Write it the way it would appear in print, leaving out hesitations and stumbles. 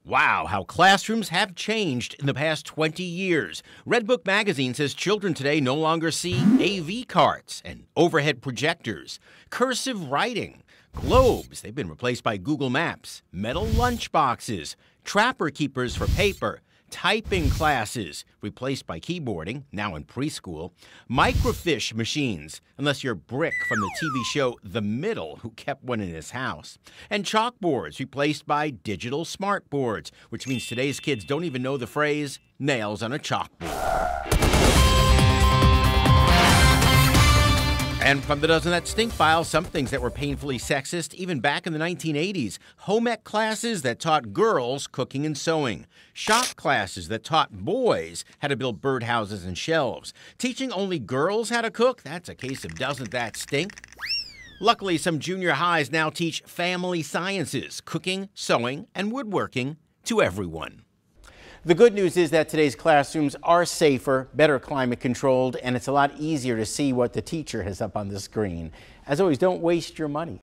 Wow, how classrooms have changed in the past 20 years. Redbook magazine says children today no longer see AV carts and overhead projectors, cursive writing, globes, they've been replaced by Google Maps, metal lunchboxes, trapper keepers for paper, typing classes, replaced by keyboarding, now in preschool, microfiche machines, unless you're Brick from the TV show The Middle, who kept one in his house, and chalkboards, replaced by digital smartboards, which means today's kids don't even know the phrase, nails on a chalkboard. And from the dozen that stink file, some things that were painfully sexist, even back in the 1980s. Home ec classes that taught girls cooking and sewing. Shop classes that taught boys how to build birdhouses and shelves. Teaching only girls how to cook? That's a case of doesn't that stink? Luckily, some junior highs now teach family sciences, cooking, sewing, and woodworking to everyone. The good news is that today's classrooms are safer, better climate controlled, and it's a lot easier to see what the teacher has up on the screen. As always, don't waste your money.